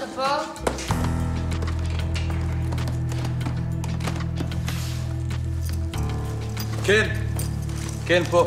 אתה פה? כן. כן, פה.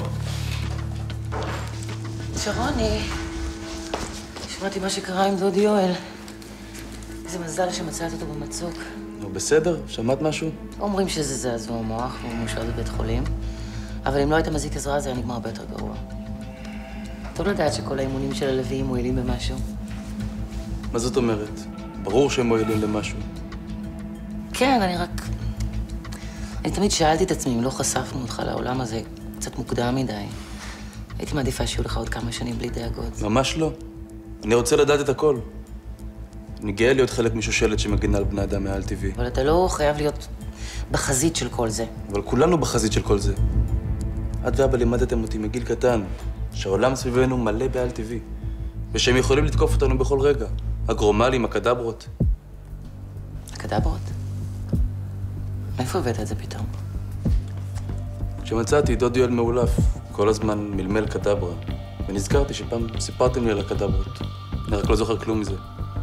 שרוני, שמעתי מה שקרה עם דוד יואל. איזה מזל שמצאת אותו במצוק. נו, בסדר? שמעת משהו? אומרים שזה זעזוע מוח, והוא מאושר בבית חולים. אבל אם לא היית מזיק עזרה, זה היה נגמר הרבה יותר גרוע. טוב לדעת שכל האימונים של הלוויים מועילים במשהו. מה זאת אומרת? ברור שהם מועילים למשהו. כן, אני תמיד שאלתי את עצמי אם לא חשפנו אותך לעולם הזה קצת מוקדם מדי. הייתי מעדיפה שיהיו לך עוד כמה שנים בלי דאגות. ממש לא. אני רוצה לדעת את הכל. אני גאה להיות חלק משושלת שמגינה על בני אדם מעל טבעי. אבל אתה לא חייב להיות בחזית של כל זה. אבל כולנו בחזית של כל זה. את ואבא לימדתם אותי מגיל קטן, שהעולם סביבנו מלא בעל טבעי, ושהם יכולים לתקוף אותנו בכל רגע. הגרומלים, הקדברות. הקדברות? מאיפה הבאת את זה פתאום? כשמצאתי דוד יואל מאולף, כל הזמן מלמל קדברה, ונזכרתי שפעם סיפרתם לי על הקדברות. אני רק לא זוכר כלום מזה.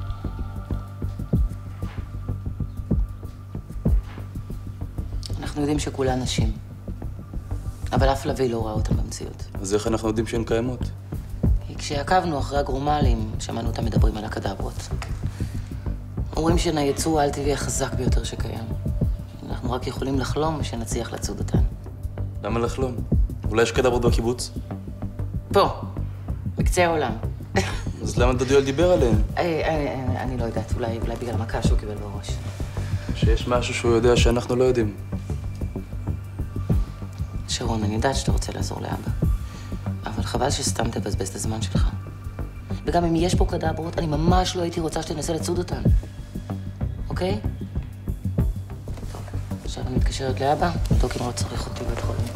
אנחנו יודעים שכולן נשים, אבל אף לוי לא ראה אותם במציאות. אז איך אנחנו יודעים שהן קיימות? כי כשעקבנו אחרי הגרומלים, שמענו אותם מדברים על הקדברות. אומרים שהן היצור העל-טבעי החזק ביותר שקיים. אנחנו רק יכולים לחלום שנצליח לצוד אותן. למה לחלום? אולי יש קדברות בקיבוץ? פה, בקצה העולם. אז למה דוד יואל דיבר עליהן? אני לא יודעת, אולי בגלל המכה שהוא קיבל בראש. שיש משהו שהוא יודע שאנחנו לא יודעים. שרון, אני יודעת שאתה רוצה לעזור לאבא, אבל חבל שסתם תבזבז את הזמן שלך. וגם אם יש פה קדברות, אני ממש לא הייתי רוצה שתנסה לצוד אותן. אוקיי? טוב, עכשיו אני מתקשרת לאבא, לבדוק אם לא צריך אותי בבית חולים.